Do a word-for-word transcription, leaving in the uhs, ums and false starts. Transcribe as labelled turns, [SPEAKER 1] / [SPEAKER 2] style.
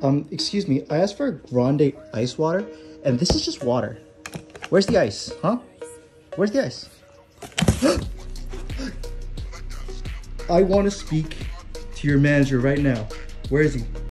[SPEAKER 1] Um, excuse me, I asked for a grande ice water, and this is just water. Where's the ice, huh? Where's the ice? I want to speak to your manager right now. Where is he?